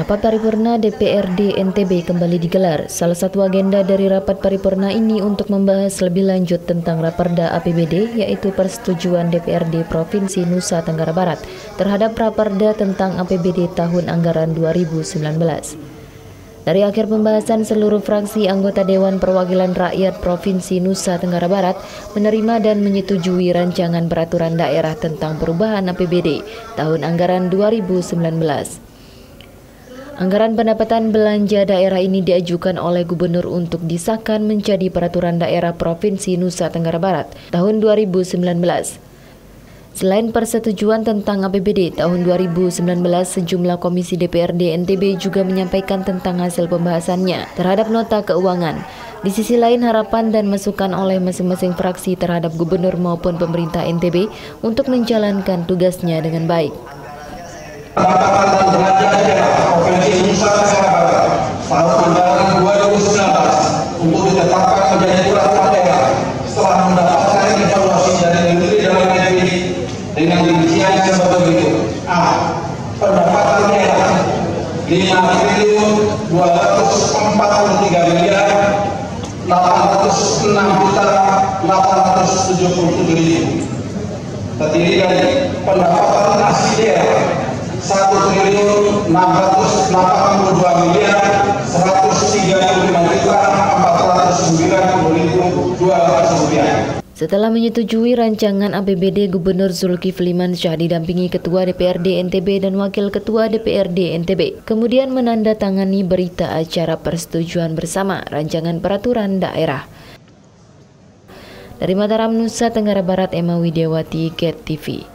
Rapat paripurna DPRD NTB kembali digelar. Salah satu agenda dari rapat paripurna ini untuk membahas lebih lanjut tentang Raperda APBD, yaitu persetujuan DPRD Provinsi Nusa Tenggara Barat terhadap Raperda tentang APBD tahun anggaran 2019. Dari akhir pembahasan, seluruh fraksi anggota Dewan Perwakilan Rakyat Provinsi Nusa Tenggara Barat menerima dan menyetujui rancangan peraturan daerah tentang perubahan APBD tahun anggaran 2019. Anggaran pendapatan belanja daerah ini diajukan oleh Gubernur untuk disahkan menjadi Peraturan Daerah Provinsi Nusa Tenggara Barat tahun 2019. Selain persetujuan tentang APBD tahun 2019, sejumlah komisi DPRD NTB juga menyampaikan tentang hasil pembahasannya terhadap nota keuangan. Di sisi lain, harapan dan masukan oleh masing-masing fraksi terhadap Gubernur maupun pemerintah NTB untuk menjalankan tugasnya dengan baik. Pendapatan dan belanja daerah Provinsi Nusa Tenggara Barat tahun anggaran 2019 untuk ditetapkan menjadi peraturan daerah setelah mendapatkan evaluasi dari Menteri Dalam Negeri dengan rincian sebagai berikut: A. Pendapatan daerah 5.246.870.000, terdiri dari pendapatan asli daerah 1.435.409.200 rupiah. Setelah menyetujui rancangan APBD, Gubernur Zulkifli Mansyah didampingi Ketua DPRD NTB dan Wakil Ketua DPRD NTB kemudian menandatangani berita acara persetujuan bersama rancangan peraturan daerah. Dari Mataram, Nusa Tenggara Barat, Emma Widiawati, GET TV.